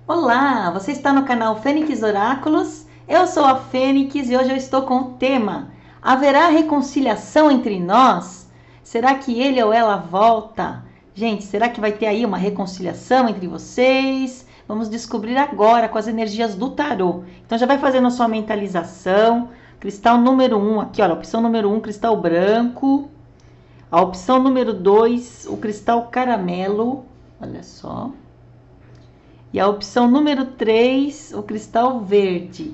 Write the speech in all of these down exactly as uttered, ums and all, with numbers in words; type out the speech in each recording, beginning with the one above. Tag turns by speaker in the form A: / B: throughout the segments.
A: Olá, você está no canal Fênix Oráculos? Eu sou a Fênix e hoje eu estou com o tema: haverá reconciliação entre nós? Será que ele ou ela volta? Gente, será que vai ter aí uma reconciliação entre vocês? Vamos descobrir agora com as energias do tarô. Então já vai fazendo a sua mentalização. Cristal número um, aqui olha, a opção número um, cristal branco. A opção número dois, o cristal caramelo. Olha só. E a opção número três, o cristal verde.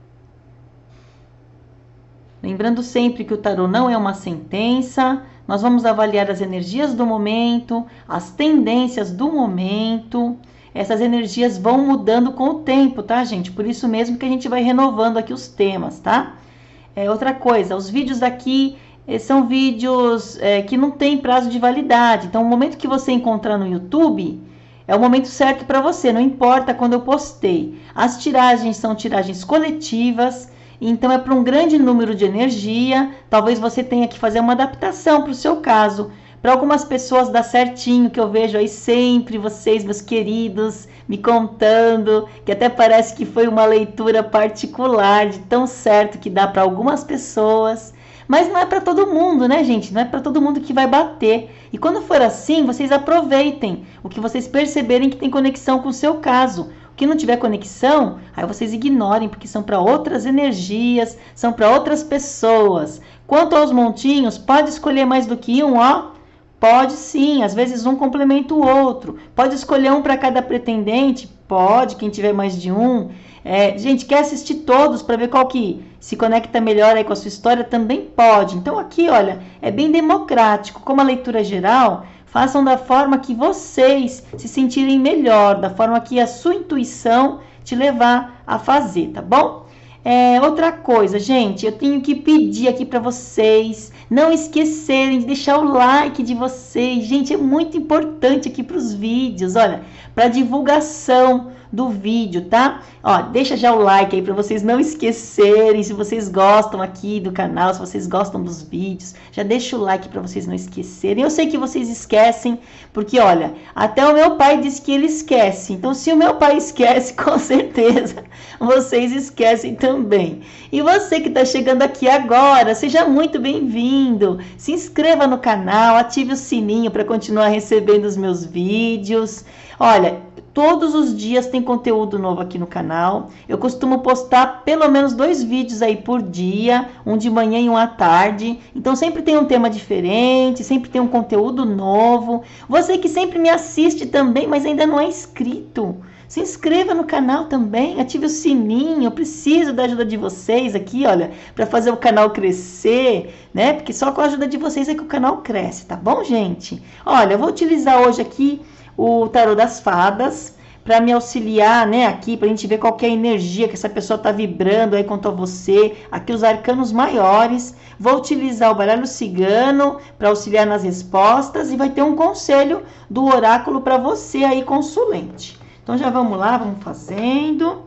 A: Lembrando sempre que o tarô não é uma sentença, nós vamos avaliar as energias do momento, as tendências do momento. Essas energias vão mudando com o tempo, tá, gente? Por isso mesmo que a gente vai renovando aqui os temas, tá? É, outra coisa, os vídeos aqui eh, são vídeos é, que não tem prazo de validade. Então, o momento que você encontrar no YouTube é o momento certo para você, não importa quando eu postei. As tiragens são tiragens coletivas, então é para um grande número de energia. Talvez você tenha que fazer uma adaptação para o seu caso. Para algumas pessoas dá certinho, que eu vejo aí sempre vocês, meus queridos, me contando, que até parece que foi uma leitura particular, de tão certo que dá para algumas pessoas. Mas não é para todo mundo, né, gente? Não é para todo mundo que vai bater. E quando for assim, vocês aproveitem o que vocês perceberem que tem conexão com o seu caso. O que não tiver conexão, aí vocês ignorem, porque são para outras energias, são para outras pessoas. Quanto aos montinhos, pode escolher mais do que um, ó. Pode sim, às vezes um complementa o outro. Pode escolher um para cada pretendente? Pode, quem tiver mais de um. É, gente, quer assistir todos para ver qual que se conecta melhor aí com a sua história? Também pode. Então aqui, olha, é bem democrático. Como a leitura geral, façam da forma que vocês se sentirem melhor, da forma que a sua intuição te levar a fazer, tá bom? É, outra coisa, gente, eu tenho que pedir aqui para vocês não esquecerem de deixar o like de vocês. Gente, é muito importante aqui para os vídeos, olha, para divulgação do vídeo, tá? Ó, deixa já o like aí para vocês não esquecerem, se vocês gostam aqui do canal, se vocês gostam dos vídeos, já deixa o like para vocês não esquecerem. Eu sei que vocês esquecem, porque olha, até o meu pai disse que ele esquece. Então, se o meu pai esquece, com certeza vocês esquecem também. E você que está chegando aqui agora, seja muito bem-vindo. Se inscreva no canal, ative o sininho para continuar recebendo os meus vídeos. Olha, todos os dias tem conteúdo novo aqui no canal. Eu costumo postar pelo menos dois vídeos aí por dia, um de manhã e um à tarde. Então sempre tem um tema diferente, sempre tem um conteúdo novo. Você que sempre me assiste também, mas ainda não é inscrito, se inscreva no canal também, ative o sininho. Eu preciso da ajuda de vocês aqui, olha, para fazer o canal crescer, né? Porque só com a ajuda de vocês é que o canal cresce, tá bom, gente? Olha, eu vou utilizar hoje aqui o tarô das fadas para me auxiliar, né, aqui, para a gente ver qual que é a energia que essa pessoa está vibrando aí quanto a você. Aqui os arcanos maiores. Vou utilizar o baralho cigano para auxiliar nas respostas e vai ter um conselho do oráculo para você aí, consulente. Então já vamos lá, vamos fazendo.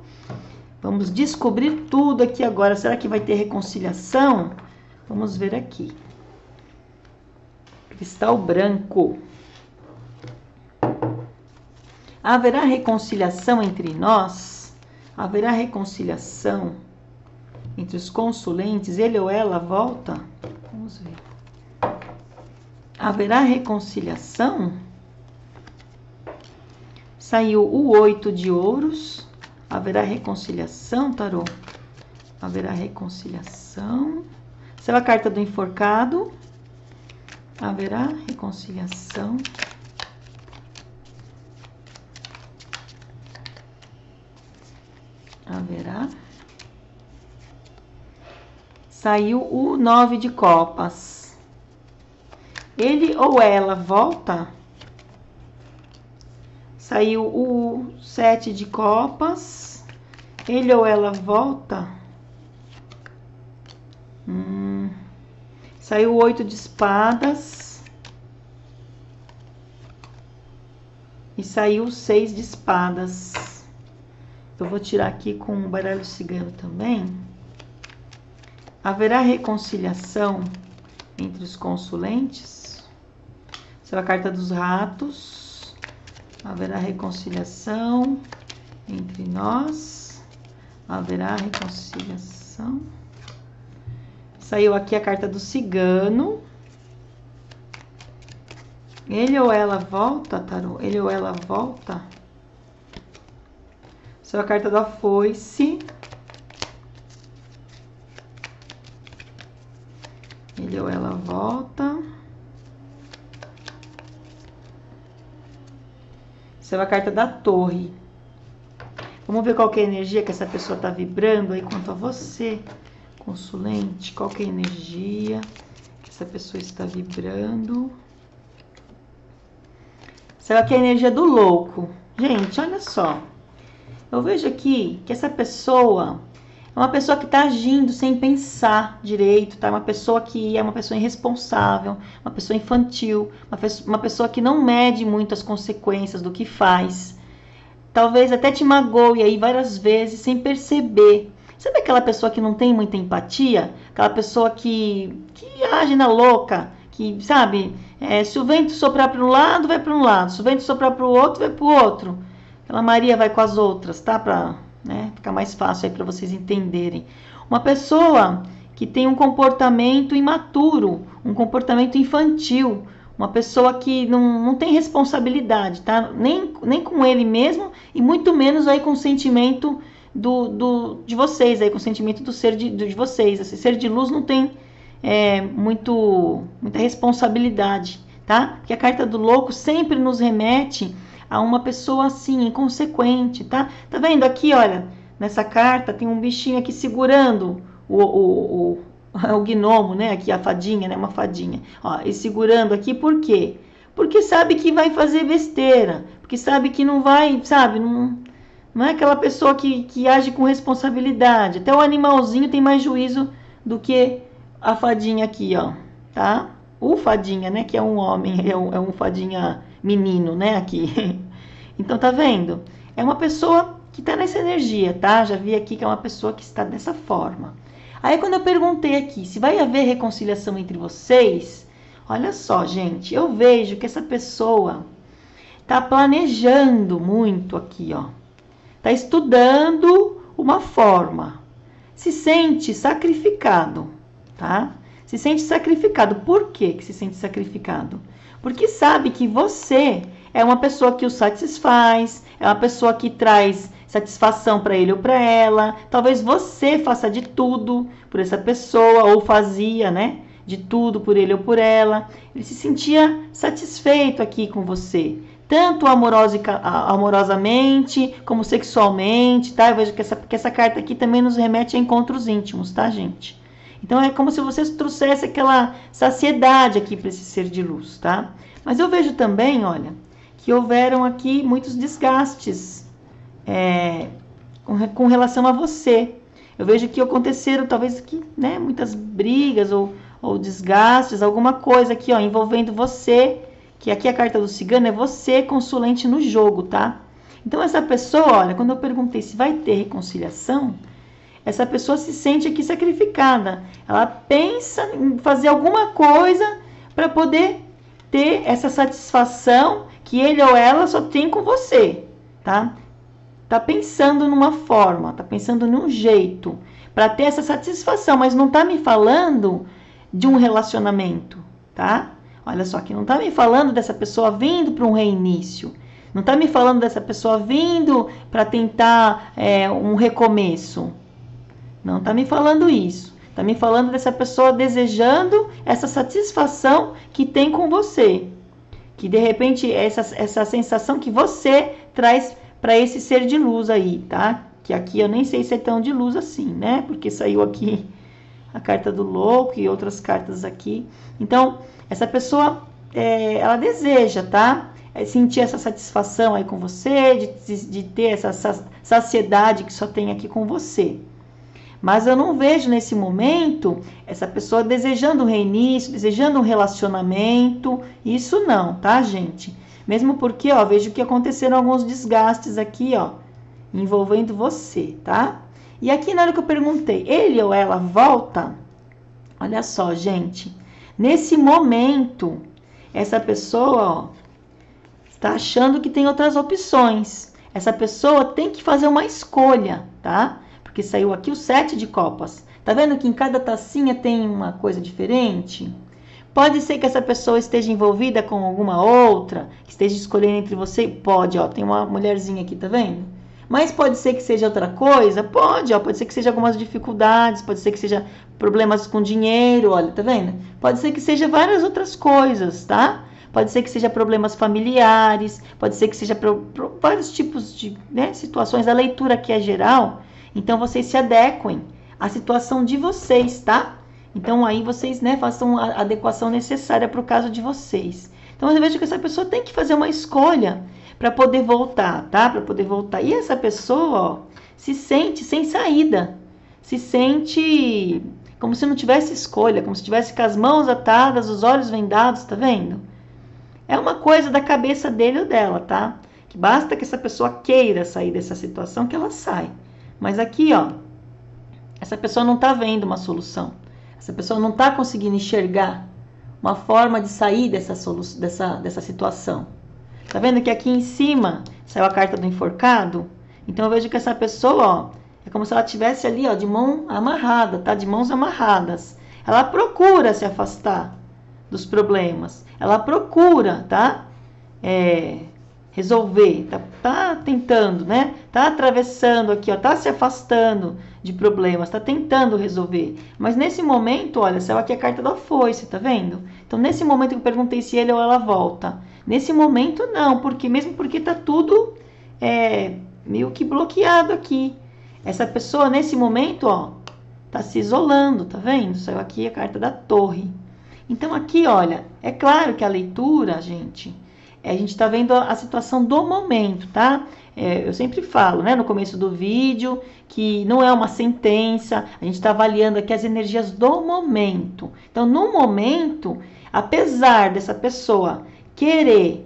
A: Vamos descobrir tudo aqui agora. Será que vai ter reconciliação? Vamos ver aqui. Cristal branco. Haverá reconciliação entre nós? Haverá reconciliação entre os consulentes? Ele ou ela volta? Vamos ver. Haverá reconciliação? Saiu o oito de ouros. Haverá reconciliação, tarô? Haverá reconciliação. Saiu a carta do enforcado. Haverá reconciliação. Haverá. Saiu o nove de copas. Ele ou ela volta? Saiu o sete de copas. Ele ou ela volta? Hum. Saiu o oito de espadas. E saiu o seis de espadas. Eu vou tirar aqui com o baralho cigano também. Haverá reconciliação entre os consulentes? Essa é a carta dos ratos. Haverá reconciliação entre nós haverá reconciliação. Saiu aqui a carta do cigano. Ele ou ela volta, tarô? Ele ou ela volta? Saiu a carta da foice. Ele ou ela volta. Saiu a carta da torre. Vamos ver qual que é a energia que essa pessoa está vibrando aí quanto a você, consulente. Qual que é a energia que essa pessoa está vibrando? Saiu aqui a energia do louco. Gente, olha só. Eu vejo aqui que essa pessoa é uma pessoa que está agindo sem pensar direito, tá? Uma pessoa que é uma pessoa irresponsável, uma pessoa infantil, uma, uma pessoa que não mede muito as consequências do que faz. Talvez até te magoe aí várias vezes sem perceber. Sabe aquela pessoa que não tem muita empatia? Aquela pessoa que, que age na louca, que, sabe, é, se o vento soprar para um lado, vai para um lado. Se o vento soprar para o outro, vai para o outro. Aquela Maria vai com as outras, tá? Para, né, ficar mais fácil aí para vocês entenderem. Uma pessoa que tem um comportamento imaturo, um comportamento infantil, uma pessoa que não, não tem responsabilidade, tá? Nem, nem com ele mesmo e muito menos aí com o sentimento do, do, de vocês, aí, com o sentimento do ser de, de vocês. Esse ser de luz não tem é, muito, muita responsabilidade, tá? Porque a carta do louco sempre nos remete a uma pessoa assim, inconsequente, tá? Tá vendo aqui, olha, nessa carta tem um bichinho aqui segurando o, o, o, o gnomo, né? Aqui a fadinha, né? Uma fadinha. Ó, e segurando aqui, por quê? Porque sabe que vai fazer besteira, porque sabe que não vai, sabe, não, não é aquela pessoa que, que age com responsabilidade. Até o animalzinho tem mais juízo do que a fadinha aqui, ó, tá? O fadinha, né? Que é um homem, é um, é um fadinha menino, né? Aqui. Então, tá vendo? É uma pessoa que tá nessa energia, tá? Já vi aqui que é uma pessoa que está dessa forma. Aí, quando eu perguntei aqui se vai haver reconciliação entre vocês, olha só, gente, eu vejo que essa pessoa tá planejando muito aqui, ó. Tá estudando uma forma. Se sente sacrificado, tá? Se sente sacrificado. Por que que se sente sacrificado? Porque sabe que você é uma pessoa que o satisfaz, é uma pessoa que traz satisfação para ele ou para ela. Talvez você faça de tudo por essa pessoa, ou fazia, né? De tudo por ele ou por ela. Ele se sentia satisfeito aqui com você, tanto amorosa, amorosamente como sexualmente, tá? Eu vejo que essa, que essa carta aqui também nos remete a encontros íntimos, tá, gente? Então é como se você trouxesse aquela saciedade aqui para esse ser de luz, tá? Mas eu vejo também, olha, que houveram aqui muitos desgastes é, com, com relação a você. Eu vejo que aconteceram talvez aqui, né, muitas brigas ou, ou desgastes, alguma coisa aqui, ó, envolvendo você, que aqui a carta do cigano é você consulente no jogo, tá? Então essa pessoa, olha, quando eu perguntei se vai ter reconciliação, essa pessoa se sente aqui sacrificada. Ela pensa em fazer alguma coisa para poder ter essa satisfação que ele ou ela só tem com você, tá? Tá pensando numa forma, tá pensando num jeito para ter essa satisfação, mas não tá me falando de um relacionamento, tá? Olha só, que não tá me falando dessa pessoa vindo para um reinício. Não tá me falando dessa pessoa vindo para tentar é, um recomeço. Não tá me falando isso. Tá me falando dessa pessoa desejando essa satisfação que tem com você. Que de repente essa, essa sensação que você traz para esse ser de luz aí, tá? Que aqui eu nem sei se é tão de luz assim, né? Porque saiu aqui a carta do louco e outras cartas aqui. Então, essa pessoa, é, ela deseja, tá? É sentir essa satisfação aí com você, de, de ter essa saciedade que só tem aqui com você. Mas eu não vejo nesse momento essa pessoa desejando um reinício, desejando um relacionamento. Isso não, tá, gente? Mesmo porque, ó, vejo que aconteceram alguns desgastes aqui, ó, envolvendo você, tá? E aqui na hora que eu perguntei, ele ou ela volta? Olha só, gente. Nesse momento, essa pessoa, ó, está achando que tem outras opções. essa pessoa tem que fazer uma escolha, tá? Porque saiu aqui o sete de copas. Tá vendo que em cada tacinha tem uma coisa diferente? Pode ser que essa pessoa esteja envolvida com alguma outra, que esteja escolhendo entre você. Pode, ó, tem uma mulherzinha aqui, tá vendo? Mas pode ser que seja outra coisa? Pode, ó, pode ser que seja algumas dificuldades, pode ser que seja problemas com dinheiro, olha, tá vendo? Pode ser que seja várias outras coisas, tá? Pode ser que seja problemas familiares, pode ser que seja pro, pro, vários tipos de, né, situações. A leitura aqui é geral, então vocês se adequem à situação de vocês, tá? Então aí vocês, né, façam a adequação necessária para o caso de vocês. Então eu vejo que essa pessoa tem que fazer uma escolha para poder voltar, tá? Para poder voltar. E essa pessoa, ó, se sente sem saída, se sente como se não tivesse escolha, como se tivesse com as mãos atadas, os olhos vendados, tá vendo? É uma coisa da cabeça dele ou dela, tá? Que basta que essa pessoa queira sair dessa situação que ela sai. Mas aqui, ó, essa pessoa não tá vendo uma solução. Essa pessoa não tá conseguindo enxergar uma forma de sair dessa, dessa, dessa situação. Tá vendo que aqui em cima saiu a carta do enforcado? Então eu vejo que essa pessoa, ó, é como se ela estivesse ali, ó, de mão amarrada, tá? De mãos amarradas. Ela procura se afastar dos problemas. Ela procura, tá? É, resolver. Tá, tá tentando, né? Tá atravessando aqui, ó. Tá se afastando de problemas. Tá tentando resolver. Mas nesse momento, olha, saiu aqui a carta da foice, tá vendo? Então, nesse momento eu perguntei se ele ou ela volta. Nesse momento, não. Porque, mesmo porque tá tudo é, meio que bloqueado aqui. Essa pessoa, nesse momento, ó, tá se isolando, tá vendo? Saiu aqui a carta da torre. Então, aqui, olha, é claro que a leitura, gente, é, a gente tá vendo a, a situação do momento, tá? É, eu sempre falo, né, no começo do vídeo, que não é uma sentença, a gente tá avaliando aqui as energias do momento. Então, no momento, apesar dessa pessoa querer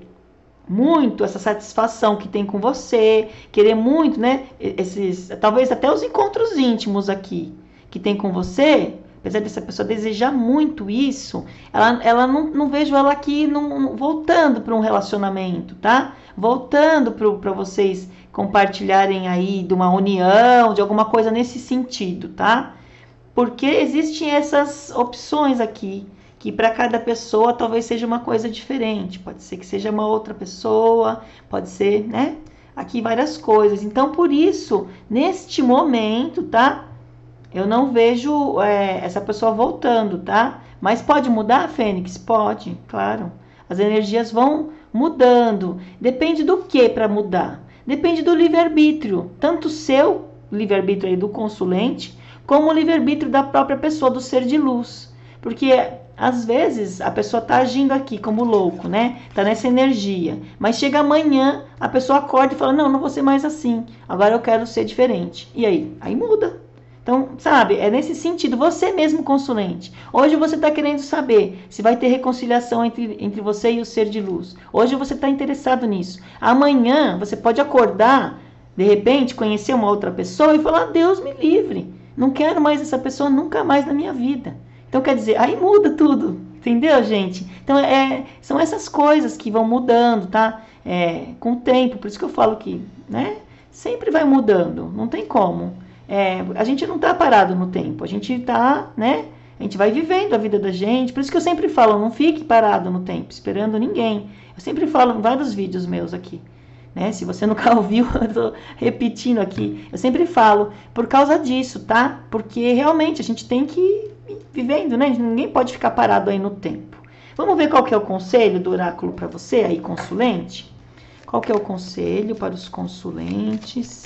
A: muito essa satisfação que tem com você, querer muito, né, esses, talvez até os encontros íntimos aqui que tem com você, apesar dessa pessoa desejar muito isso, ela, ela não, não vejo ela aqui não, voltando para um relacionamento, tá? Voltando para vocês compartilharem aí de uma união, de alguma coisa nesse sentido, tá? Porque existem essas opções aqui, que para cada pessoa talvez seja uma coisa diferente. Pode ser que seja uma outra pessoa, pode ser, né? Aqui várias coisas. Então, por isso, neste momento, tá? Eu não vejo é, essa pessoa voltando, tá? Mas pode mudar, Fênix? Pode, claro. As energias vão mudando. Depende do que para mudar? Depende do livre-arbítrio. Tanto o seu livre-arbítrio aí do consulente, como o livre-arbítrio da própria pessoa, do ser de luz. Porque às vezes a pessoa tá agindo aqui como louco, né? Tá nessa energia. Mas chega amanhã, a pessoa acorda e fala, não, não vou ser mais assim. Agora eu quero ser diferente. E aí? Aí muda. Então, sabe, é nesse sentido, você mesmo consulente. Hoje você está querendo saber se vai ter reconciliação entre, entre você e o ser de luz. Hoje você está interessado nisso. Amanhã você pode acordar, de repente, conhecer uma outra pessoa e falar, Deus me livre. Não quero mais essa pessoa nunca mais na minha vida. Então, quer dizer, aí muda tudo. Entendeu, gente? Então, é, são essas coisas que vão mudando, tá? É, com o tempo. Por isso que eu falo que, né? Sempre vai mudando. Não tem como. É, a gente não está parado no tempo, a gente está, né? A gente vai vivendo a vida da gente. Por isso que eu sempre falo, não fique parado no tempo, esperando ninguém. Eu sempre falo em vários vídeos meus aqui, né? Se você nunca ouviu, eu tô repetindo aqui. Eu sempre falo por causa disso, tá? Porque realmente a gente tem que ir vivendo, né? Ninguém pode ficar parado aí no tempo. Vamos ver qual que é o conselho do oráculo para você aí, consulente? Qual que é o conselho para os consulentes?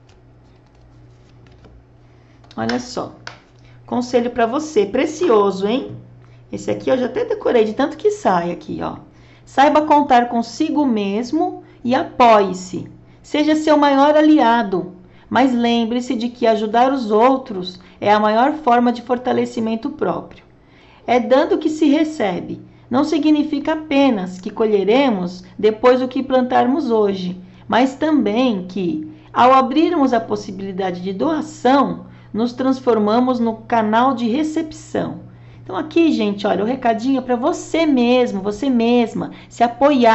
A: Olha só, conselho para você, precioso, hein? Esse aqui eu já até decorei de tanto que sai aqui, ó. Saiba contar consigo mesmo e apoie-se. Seja seu maior aliado, mas lembre-se de que ajudar os outros é a maior forma de fortalecimento próprio. É dando que se recebe. Não significa apenas que colheremos depois do que plantarmos hoje, mas também que, ao abrirmos a possibilidade de doação, nos transformamos no canal de recepção. Então aqui, gente, olha, o recadinho é para você mesmo, você mesma, se apoiar.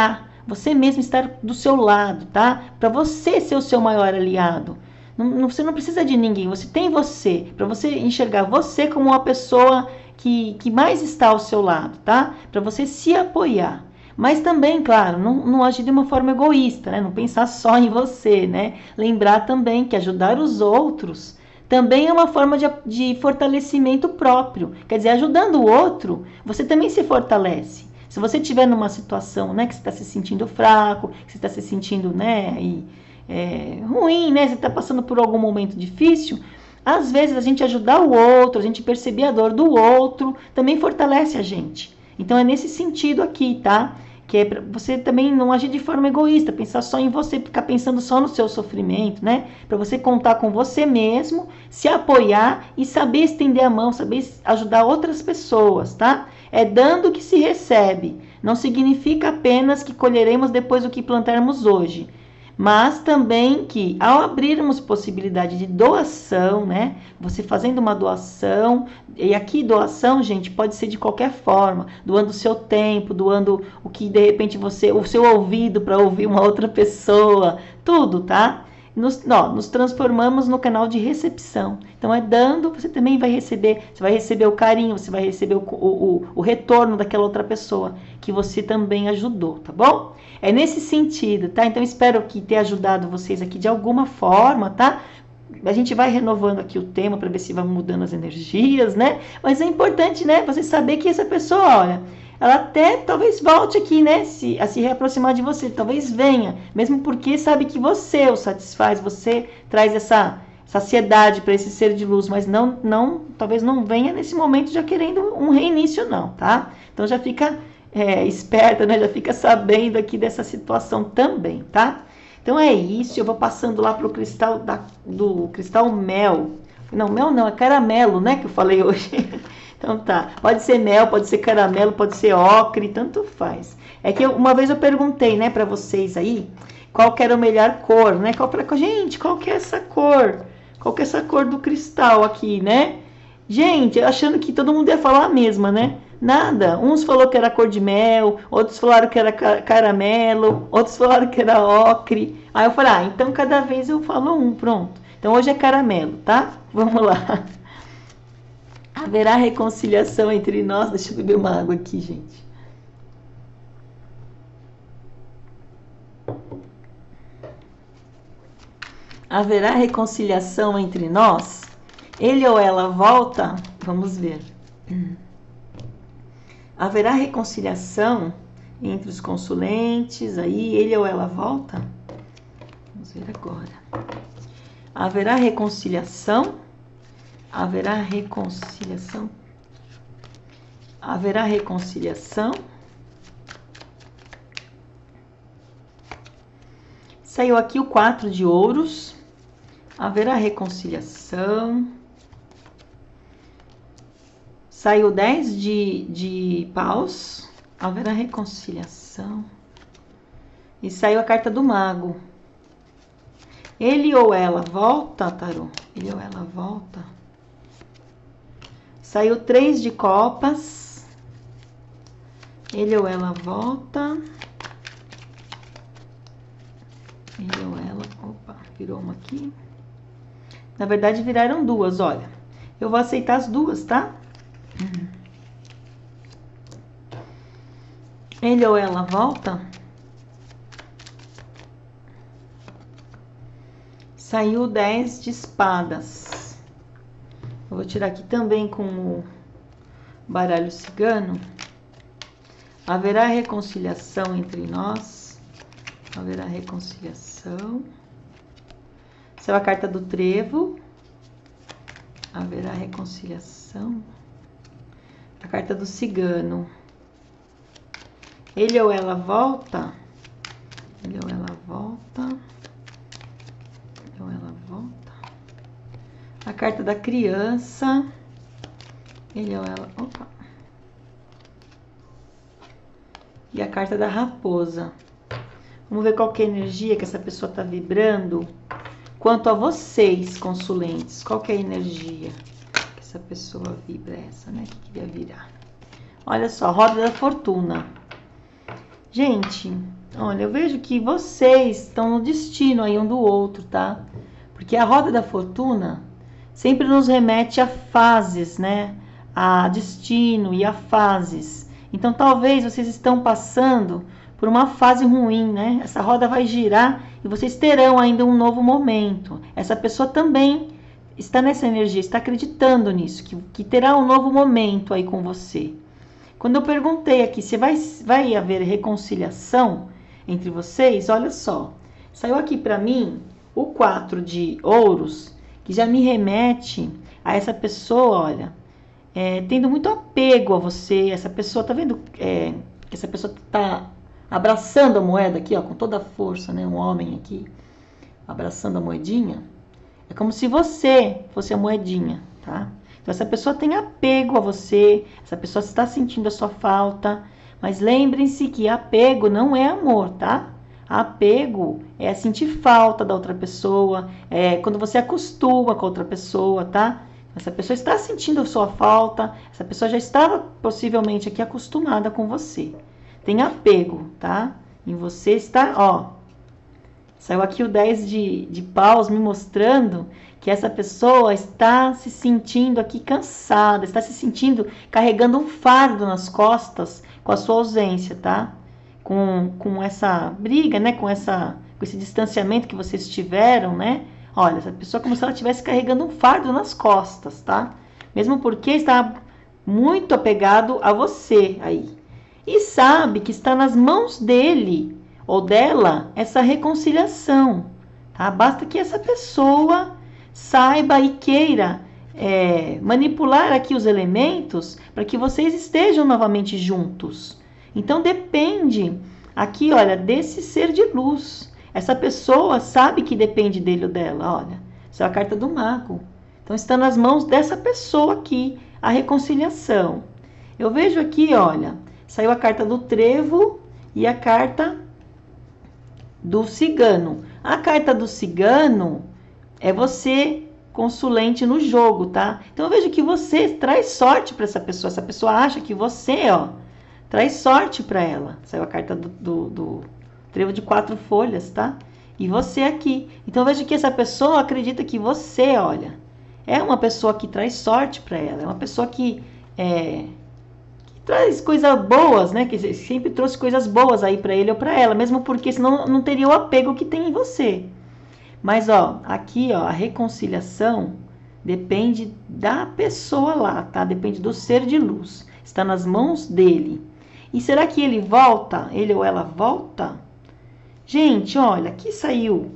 A: Você mesmo estar do seu lado, tá? Para você ser o seu maior aliado. Não, não, você não precisa de ninguém, você tem você, para você enxergar você como uma pessoa que, que mais está ao seu lado, tá? Para você se apoiar. Mas também, claro, não, não agir de uma forma egoísta, né? Não pensar só em você, né? Lembrar também que ajudar os outros também é uma forma de, de fortalecimento próprio. Quer dizer, ajudando o outro, você também se fortalece. Se você estiver numa situação, né, que você está se sentindo fraco, que você está se sentindo, né, e, é, ruim, né, você está passando por algum momento difícil, às vezes a gente ajudar o outro, a gente perceber a dor do outro, também fortalece a gente. Então é nesse sentido aqui, tá? Que é para você também não agir de forma egoísta, pensar só em você, ficar pensando só no seu sofrimento, né? Para você contar com você mesmo, se apoiar e saber estender a mão, saber ajudar outras pessoas, tá? É dando que se recebe. Não significa apenas que colheremos depois do que plantarmos hoje, mas também que ao abrirmos possibilidade de doação, né? Você fazendo uma doação, e aqui doação, gente, pode ser de qualquer forma, doando o seu tempo, doando o que de repente você, o seu ouvido para ouvir uma outra pessoa, tudo, tá? Nos, ó, nos transformamos no canal de recepção. Então é dando, você também vai receber, você vai receber o carinho, você vai receber o, o, o retorno daquela outra pessoa que você também ajudou, tá bom? É nesse sentido, tá? Então espero que tenha ajudado vocês aqui de alguma forma, tá? A gente vai renovando aqui o tema para ver se vai mudando as energias, né? Mas é importante, né? Você saber que essa pessoa, olha, ela até talvez volte aqui, né? Se, a se reaproximar de você, talvez venha, mesmo porque sabe que você o satisfaz, você traz essa saciedade para esse ser de luz, mas não, não, talvez não venha nesse momento já querendo um reinício, não, tá? Então já fica é, esperta, né? Já fica sabendo aqui dessa situação também, tá? Então é isso, eu vou passando lá pro cristal da, do cristal mel. Não, mel não, é caramelo, né? Que eu falei hoje. Então tá, pode ser mel, pode ser caramelo, pode ser ocre, tanto faz. É que eu, uma vez eu perguntei, né, para vocês aí, qual que era a melhor cor, né? Qual pra, gente, qual que é essa cor? Qual que é essa cor do cristal aqui, né? Gente, achando que todo mundo ia falar a mesma, né? Nada. Uns falaram que era cor de mel, outros falaram que era caramelo, outros falaram que era ocre. Aí eu falei, ah, então cada vez eu falo um, pronto. Então hoje é caramelo, tá? Vamos lá. Haverá reconciliação entre nós? Deixa eu beber uma água aqui, gente. Haverá reconciliação entre nós? Ele ou ela volta? Vamos ver. Haverá reconciliação entre os consulentes? Aí ele ou ela volta? Vamos ver agora. Haverá reconciliação? Haverá reconciliação? Haverá reconciliação? Saiu aqui o quatro de ouros. Haverá reconciliação? Saiu dez de, de paus. Haverá reconciliação? E saiu a carta do mago. Ele ou ela volta, tarô? Ele ou ela volta? Saiu três de copas. Ele ou ela volta. Ele ou ela... Opa, virou uma aqui. Na verdade, viraram duas, olha. Eu vou aceitar as duas, tá? Ele ou ela volta. Saiu dez de espadas. Eu vou tirar aqui também com o baralho cigano. Haverá reconciliação entre nós. Haverá reconciliação. Saiu a carta do trevo. Haverá reconciliação. A carta do cigano. Ele ou ela volta. Ele ou ela volta. Ele ou ela volta. A carta da criança. Ele ou ela... Opa. E a carta da raposa. Vamos ver qual que é a energia que essa pessoa está vibrando. Quanto a vocês, consulentes, qual que é a energia que essa pessoa vibra? Essa, né? Que queria virar. Olha só, roda da fortuna. Gente, Olha, eu vejo que vocês estão no destino aí um do outro, tá? Porque a roda da fortuna sempre nos remete a fases, né? A destino e a fases. Então, talvez vocês estão passando por uma fase ruim, né? Essa roda vai girar e vocês terão ainda um novo momento. Essa pessoa também está nessa energia, está acreditando nisso, que, que terá um novo momento aí com você. Quando eu perguntei aqui se vai, vai haver reconciliação entre vocês, olha só, saiu aqui para mim o quatro de ouros, que já me remete a essa pessoa, olha, é, tendo muito apego a você. Essa pessoa, tá vendo é, que essa pessoa tá abraçando a moeda aqui, ó, com toda a força, né? Um homem aqui abraçando a moedinha. É como se você fosse a moedinha, tá? Então essa pessoa tem apego a você, essa pessoa está sentindo a sua falta, mas lembrem-se que apego não é amor, tá? Apego é sentir falta da outra pessoa, é quando você acostuma com a outra pessoa, tá? Essa pessoa está sentindo a sua falta, essa pessoa já estava possivelmente aqui acostumada com você. Tem apego, tá? Em você está, ó, saiu aqui o dez de, de paus me mostrando que essa pessoa está se sentindo aqui cansada, está se sentindo carregando um fardo nas costas com a sua ausência, tá? Com, com essa briga, né? Com, essa, com esse distanciamento que vocês tiveram, né? Olha, essa pessoa é como se ela estivesse carregando um fardo nas costas, tá? Mesmo porque está muito apegado a você aí. E sabe que está nas mãos dele ou dela essa reconciliação, tá? Basta que essa pessoa saiba e queira é, manipular aqui os elementos para que vocês estejam novamente juntos. Então depende aqui, olha, desse ser de luz. Essa pessoa sabe que depende dele ou dela, olha. Essa é a carta do mago. Então está nas mãos dessa pessoa aqui a reconciliação. Eu vejo aqui, olha, saiu a carta do trevo e a carta do cigano. A carta do cigano é você consulente no jogo, tá? Então eu vejo que você traz sorte para essa pessoa. Essa pessoa acha que você, ó, traz sorte para ela. Saiu a carta do, do, do trevo de quatro folhas, tá? E você aqui. Então eu vejo que essa pessoa acredita que você, olha, é uma pessoa que traz sorte para ela. É uma pessoa que, é, que traz coisas boas, né? Que sempre trouxe coisas boas aí para ele ou para ela. Mesmo porque senão não teria o apego que tem em você. Mas, ó, aqui, ó, a reconciliação depende da pessoa lá, tá? Depende do ser de luz. Está nas mãos dele. E será que ele volta? Ele ou ela volta? Gente, olha, aqui saiu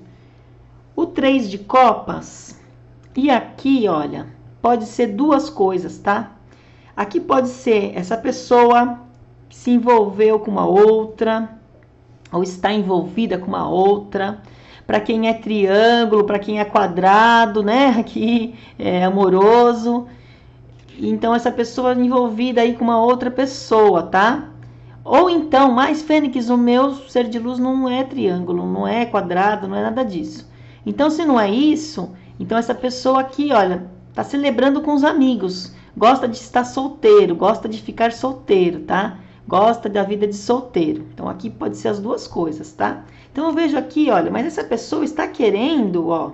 A: o três de copas. E aqui, olha, pode ser duas coisas, tá? Aqui pode ser essa pessoa que se envolveu com uma outra, ou está envolvida com uma outra. Para quem é triângulo, para quem é quadrado, né? Aqui é amoroso. Então, essa pessoa envolvida aí com uma outra pessoa, tá? Ou então, mais Fênix, o meu ser de luz não é triângulo, não é quadrado, não é nada disso. Então, se não é isso, então essa pessoa aqui, olha, tá celebrando com os amigos. Gosta de estar solteiro, gosta de ficar solteiro, tá? Gosta da vida de solteiro. Então, aqui pode ser as duas coisas, tá? Então, eu vejo aqui, olha, mas essa pessoa está querendo, ó,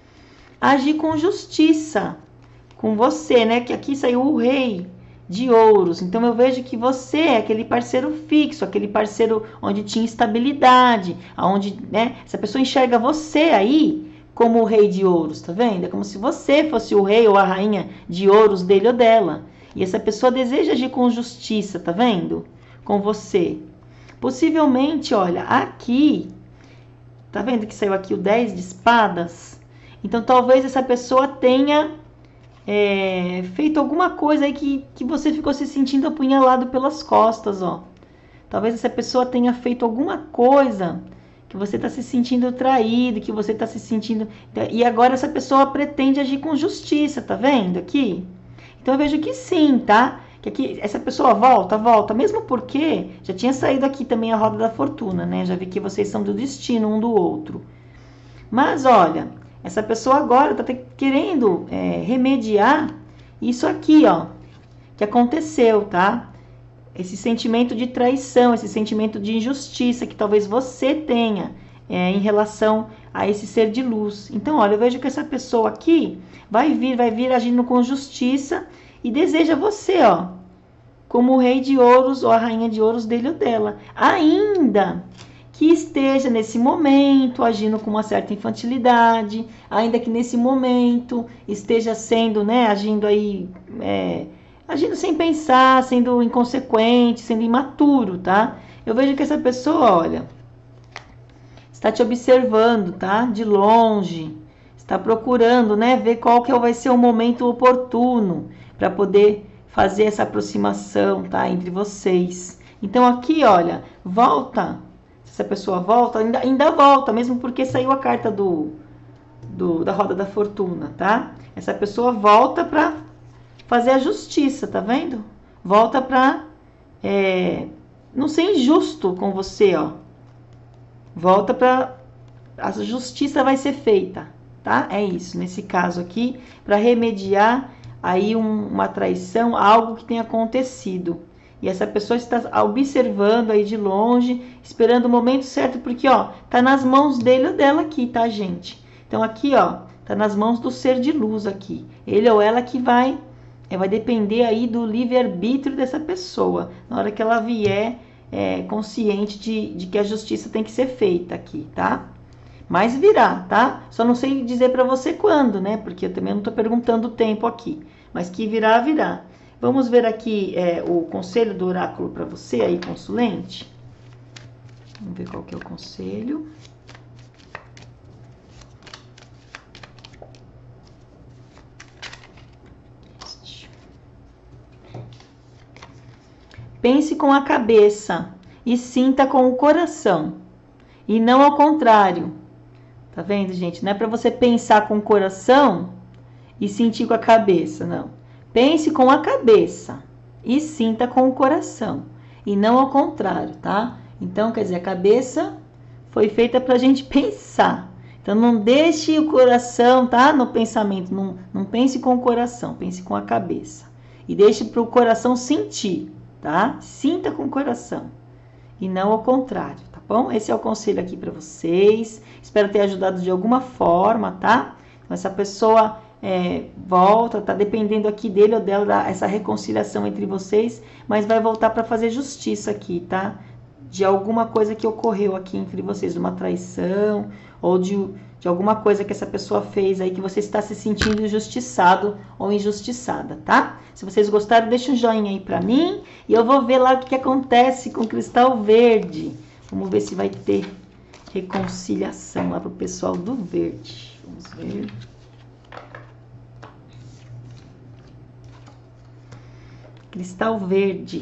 A: agir com justiça com você, né? Que aqui saiu o rei de ouros. Então, eu vejo que você é aquele parceiro fixo, aquele parceiro onde tinha estabilidade, aonde, né? Essa pessoa enxerga você aí como o rei de ouros, tá vendo? É como se você fosse o rei ou a rainha de ouros dele ou dela. E essa pessoa deseja agir com justiça, tá vendo? Com você. Possivelmente, olha, aqui, tá vendo que saiu aqui o dez de espadas? Então, talvez essa pessoa tenha é, feito alguma coisa aí que, que você ficou se sentindo apunhalado pelas costas, ó. Talvez essa pessoa tenha feito alguma coisa que você está se sentindo traído, que você está se sentindo... E agora essa pessoa pretende agir com justiça, tá vendo aqui? Então, eu vejo que sim, tá? Que aqui, essa pessoa volta, volta, mesmo porque já tinha saído aqui também a roda da fortuna, né? Já vi que vocês são do destino um do outro. Mas, olha, essa pessoa agora tá querendo é, remediar isso aqui, ó, que aconteceu, tá? esse sentimento de traição, esse sentimento de injustiça que talvez você tenha é, em relação a esse ser de luz. Então, olha, eu vejo que essa pessoa aqui vai vir, vai vir agindo com justiça e deseja você, ó, como o rei de ouros ou a rainha de ouros dele ou dela. Ainda que esteja nesse momento agindo com uma certa infantilidade, ainda que nesse momento esteja sendo, né, agindo aí, é, agindo sem pensar, sendo inconsequente, sendo imaturo, tá? Eu vejo que essa pessoa, olha, está te observando, tá? De longe, está procurando, né, ver qual que vai ser o momento oportuno para poder fazer essa aproximação, tá, entre vocês. Então aqui, olha, volta. Se a pessoa volta, ainda, ainda volta, mesmo porque saiu a carta do, do, da roda da fortuna, tá? Essa pessoa volta para fazer a justiça, tá vendo? Volta para é, não ser injusto com você, ó. Volta para a justiça vai ser feita, tá? É isso, nesse caso aqui, para remediar aí um, uma traição, algo que tenha acontecido. E essa pessoa está observando aí de longe, esperando o momento certo, porque, ó, tá nas mãos dele ou dela aqui, tá, gente? Então, aqui, ó, tá nas mãos do ser de luz aqui. Ele ou ela que vai, é, vai depender aí do livre-arbítrio dessa pessoa. Na hora que ela vier é, consciente de, de que a justiça tem que ser feita aqui, tá? Mas virá, tá? Só não sei dizer pra você quando, né? Porque eu também não tô perguntando o tempo aqui. Mas que virá, virá. Vamos ver aqui é, o conselho do oráculo para você aí, consulente. Vamos ver qual que é o conselho. Pense com a cabeça e sinta com o coração. E não ao contrário. Tá vendo, gente? Não é para você pensar com o coração e sentir com a cabeça, não. Pense com a cabeça e sinta com o coração, e não ao contrário, tá? Então, quer dizer, a cabeça foi feita para a gente pensar. Então, não deixe o coração, tá? No pensamento, não, não pense com o coração, pense com a cabeça. E deixe para o coração sentir, tá? Sinta com o coração, e não ao contrário, tá bom? Esse é o conselho aqui para vocês. Espero ter ajudado de alguma forma, tá? Então, essa pessoa... É, volta, tá dependendo aqui dele ou dela, da, essa reconciliação entre vocês, mas vai voltar para fazer justiça aqui, tá? De alguma coisa que ocorreu aqui entre vocês, de uma traição, ou de, de alguma coisa que essa pessoa fez aí, que você está se sentindo injustiçado ou injustiçada, tá? Se vocês gostaram, deixa um joinha aí para mim, e eu vou ver lá o que, que acontece com o cristal verde. Vamos ver se vai ter reconciliação lá pro pessoal do verde. Vamos ver... Cristal verde.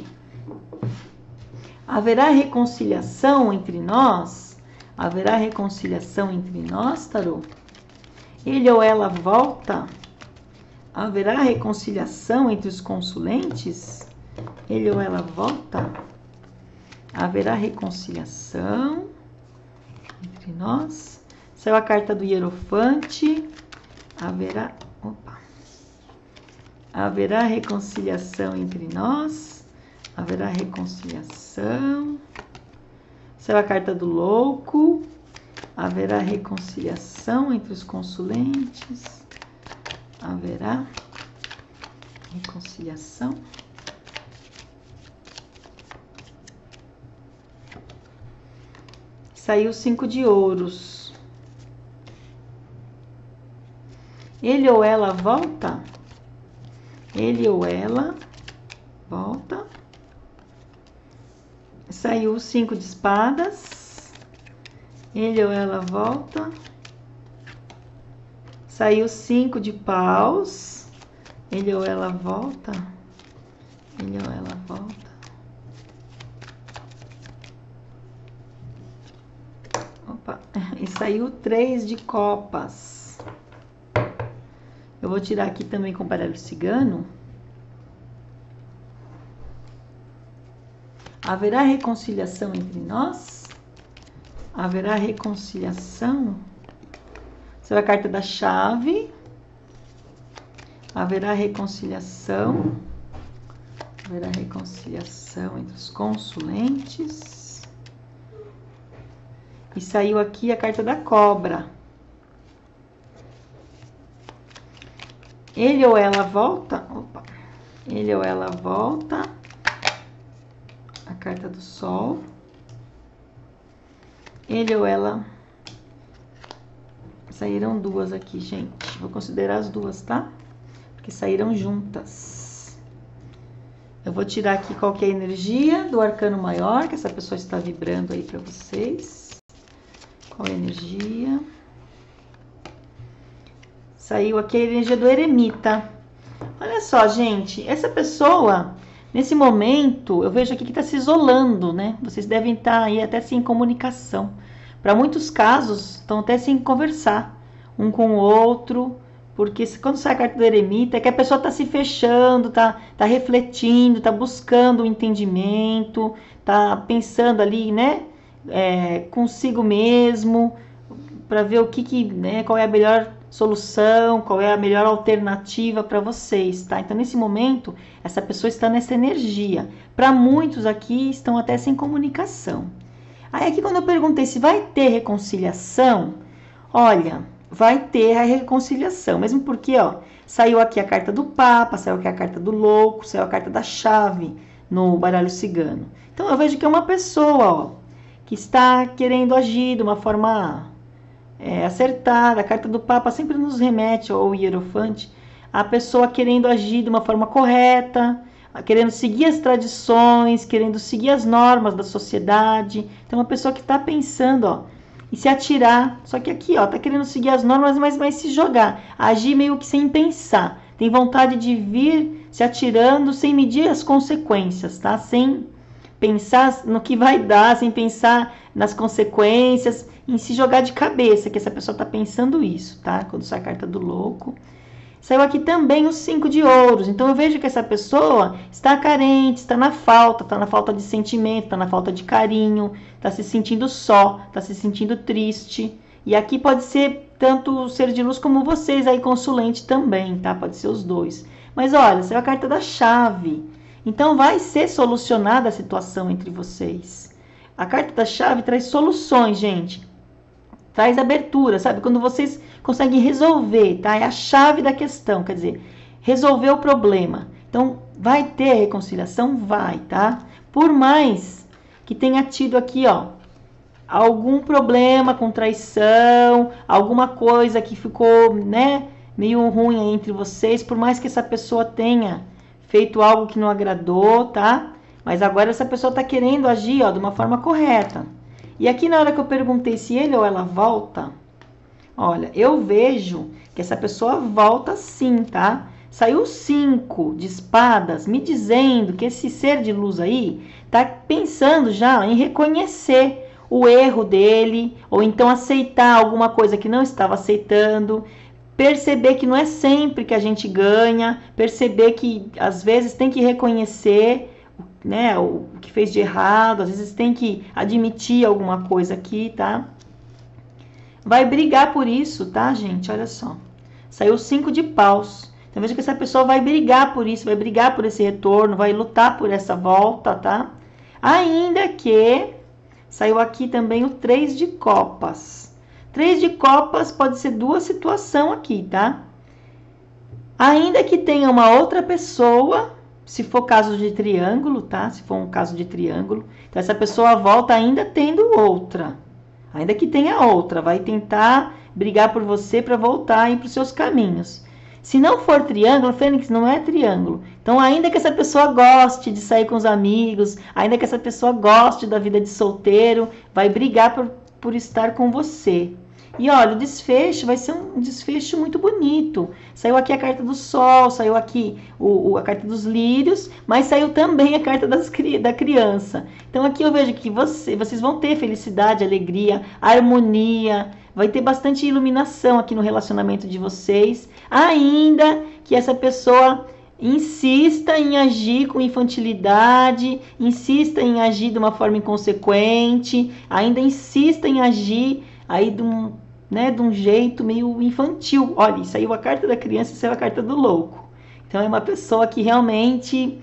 A: Haverá reconciliação entre nós? Haverá reconciliação entre nós, tarô? Ele ou ela volta? Haverá reconciliação entre os consulentes? Ele ou ela volta? Haverá reconciliação entre nós? Saiu a carta do Hierofante. Haverá... Opa. Haverá reconciliação entre nós? Haverá reconciliação? Saiu a carta do louco. Haverá reconciliação entre os consulentes? Haverá reconciliação? Saiu cinco de ouros. Ele ou ela volta? Ele ou ela volta. Saiu o cinco de espadas. Ele ou ela volta. Saiu cinco de paus. Ele ou ela volta. Ele ou ela volta. Opa. E saiu três de copas. Eu vou tirar aqui também com o baralho cigano. Haverá reconciliação entre nós? Haverá reconciliação? Essa é a carta da chave. Haverá reconciliação? Haverá reconciliação entre os consulentes. E saiu aqui a carta da cobra. Ele ou ela volta. Opa. Ele ou ela volta. A carta do sol. Ele ou ela. Saíram duas aqui, gente. Vou considerar as duas, tá? Porque saíram juntas. Eu vou tirar aqui qual que é a energia do arcano maior que essa pessoa está vibrando aí para vocês. Qual é a energia? Saiu aqui a energia do eremita. Olha só, gente. Essa pessoa, nesse momento, eu vejo aqui que está se isolando, né? Vocês devem estar aí até sem comunicação. Para muitos casos, estão até sem conversar um com o outro. Porque quando sai a carta do eremita, é que a pessoa está se fechando, está tá refletindo, está buscando um entendimento, está pensando ali, né, é, consigo mesmo, para ver o que, que né, qual é a melhor solução, qual é a melhor alternativa para vocês, tá? Então, nesse momento, essa pessoa está nessa energia. Para muitos aqui, estão até sem comunicação. Aí, aqui, quando eu perguntei se vai ter reconciliação, olha... vai ter a reconciliação, mesmo porque, ó, saiu aqui a carta do Papa, saiu aqui a carta do Louco, saiu a carta da Chave no baralho cigano. Então, eu vejo que é uma pessoa, ó, que está querendo agir de uma forma é, acertada. A carta do Papa sempre nos remete ao Hierofante, a pessoa querendo agir de uma forma correta, querendo seguir as tradições, querendo seguir as normas da sociedade. Então, uma pessoa que está pensando, ó, e se atirar, só que aqui, ó, tá querendo seguir as normas, mas vai se jogar, agir meio que sem pensar, tem vontade de vir se atirando sem medir as consequências, tá? Sem pensar no que vai dar, sem pensar nas consequências, em se jogar de cabeça, que essa pessoa tá pensando isso, tá? Quando sai a carta do louco. Saiu aqui também os cinco de ouros. Então eu vejo que essa pessoa está carente, está na falta, está na falta de sentimento, está na falta de carinho, está se sentindo só, está se sentindo triste. E aqui pode ser tanto o ser de luz como vocês aí, consulente também, tá? Pode ser os dois. Mas olha, saiu a carta da chave. Então vai ser solucionada a situação entre vocês. A carta da chave traz soluções, gente. Traz abertura, sabe? Quando vocês conseguem resolver, tá? É a chave da questão, quer dizer, resolver o problema. Então, vai ter reconciliação? Vai, tá? Por mais que tenha tido aqui, ó, algum problema com traição, alguma coisa que ficou, né, meio ruim entre vocês, por mais que essa pessoa tenha feito algo que não agradou, tá? Mas agora essa pessoa tá querendo agir, ó, de uma forma correta. E aqui na hora que eu perguntei se ele ou ela volta, olha, eu vejo que essa pessoa volta sim, tá? Saiu cinco de espadas me dizendo que esse ser de luz aí tá pensando já em reconhecer o erro dele, ou então aceitar alguma coisa que não estava aceitando, perceber que não é sempre que a gente ganha, perceber que às vezes tem que reconhecer, né, o que fez de errado, às vezes tem que admitir alguma coisa aqui, tá? Vai brigar por isso, tá, gente? Olha só. Saiu cinco de paus. Então, veja que essa pessoa vai brigar por isso, vai brigar por esse retorno, vai lutar por essa volta, tá? Ainda que saiu aqui também o três de copas. Três de copas pode ser duas situações aqui, tá? Ainda que tenha uma outra pessoa, se for caso de triângulo, tá? Se for um caso de triângulo, então essa pessoa volta ainda tendo outra. Ainda que tenha outra, vai tentar brigar por você para voltar aí para os seus caminhos. Se não for triângulo, Fênix, não é triângulo. Então, ainda que essa pessoa goste de sair com os amigos, ainda que essa pessoa goste da vida de solteiro, vai brigar por, por estar com você. E olha, o desfecho vai ser um desfecho muito bonito. Saiu aqui a carta do sol, saiu aqui o, o, a carta dos lírios, mas saiu também a carta das, da criança. Então aqui eu vejo que você, vocês vão ter felicidade, alegria, harmonia, vai ter bastante iluminação aqui no relacionamento de vocês, ainda que essa pessoa insista em agir com infantilidade, insista em agir de uma forma inconsequente, ainda insista em agir aí de um, né, de um jeito meio infantil. Olha, saiu a carta da criança e saiu a carta do louco. Então é uma pessoa que realmente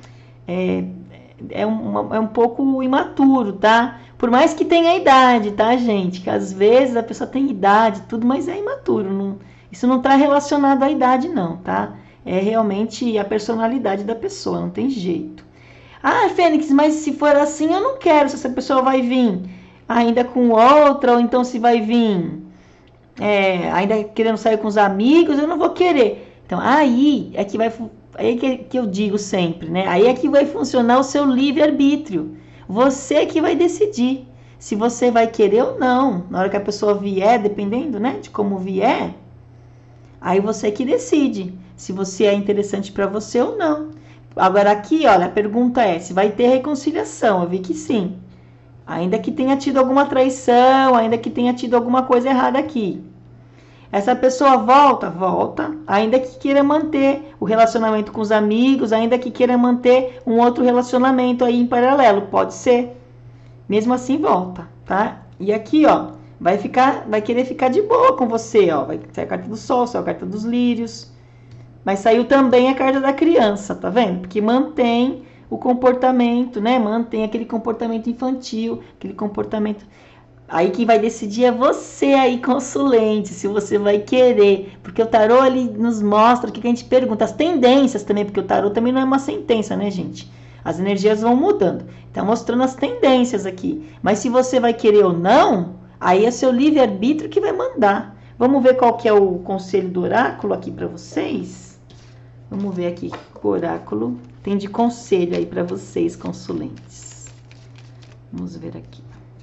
A: é, é, uma, é um pouco imaturo, tá? Por mais que tenha idade, tá, gente? Que às vezes a pessoa tem idade, tudo, mas é imaturo. Não, isso não está relacionado à idade, não, tá? É realmente a personalidade da pessoa, não tem jeito. Ah, Fênix, mas se for assim, eu não quero. Se essa pessoa vai vir ainda com outra, ou então se vai vir é, ainda querendo sair com os amigos, eu não vou querer. Então, aí é que vai, aí que, que eu digo sempre, né? Aí é que vai funcionar o seu livre-arbítrio. Você que vai decidir se você vai querer ou não. Na hora que a pessoa vier, dependendo, né, de como vier, aí você que decide se você é interessante para você ou não. Agora aqui, olha, a pergunta é se vai ter reconciliação. Eu vi que sim. Ainda que tenha tido alguma traição, ainda que tenha tido alguma coisa errada aqui. Essa pessoa volta, volta, ainda que queira manter o relacionamento com os amigos, ainda que queira manter um outro relacionamento aí em paralelo, pode ser. Mesmo assim volta, tá? E aqui, ó, vai ficar, vai querer ficar de boa com você, ó. Vai sair a carta do sol, sair a carta dos lírios. Mas saiu também a carta da criança, tá vendo? Porque mantém o comportamento, né? Mantém aquele comportamento infantil, aquele comportamento. Aí quem vai decidir é você aí, consulente, se você vai querer. Porque o tarô, ele nos mostra o que a gente pergunta. As tendências também, porque o tarô também não é uma sentença, né, gente? As energias vão mudando. Tá mostrando as tendências aqui. Mas se você vai querer ou não, aí é seu livre-arbítrio que vai mandar. Vamos ver qual que é o conselho do oráculo aqui para vocês? Vamos ver aqui o oráculo tem de conselho aí para vocês, consulentes. Vamos ver aqui.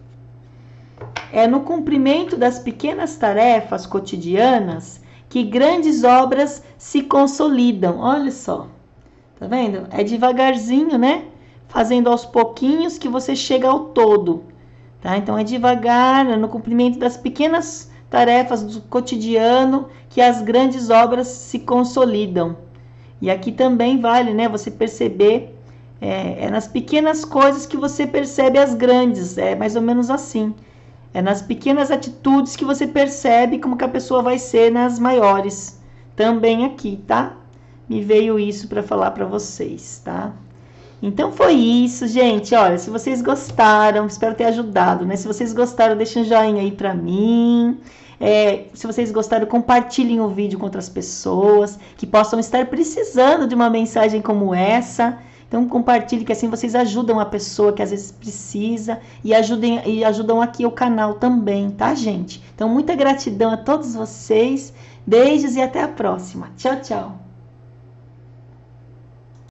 A: É no cumprimento das pequenas tarefas cotidianas que grandes obras se consolidam. Olha só, tá vendo? É devagarzinho, né? Fazendo aos pouquinhos que você chega ao todo, tá? Então é devagar, é no cumprimento das pequenas tarefas do cotidiano que as grandes obras se consolidam. E aqui também vale, né? Você perceber, é, é nas pequenas coisas que você percebe as grandes, é mais ou menos assim. É nas pequenas atitudes que você percebe como que a pessoa vai ser nas maiores. Também aqui, tá? Me veio isso para falar para vocês, tá? Então foi isso, gente. Olha, se vocês gostaram, espero ter ajudado, né? Se vocês gostaram, deixem um joinha aí para mim. É, se vocês gostaram, compartilhem o vídeo com outras pessoas que possam estar precisando de uma mensagem como essa. Então compartilhe, que assim vocês ajudam a pessoa que às vezes precisa e, ajudem, e ajudam aqui o canal também, tá, gente? Então muita gratidão a todos vocês, beijos e até a próxima. Tchau, tchau!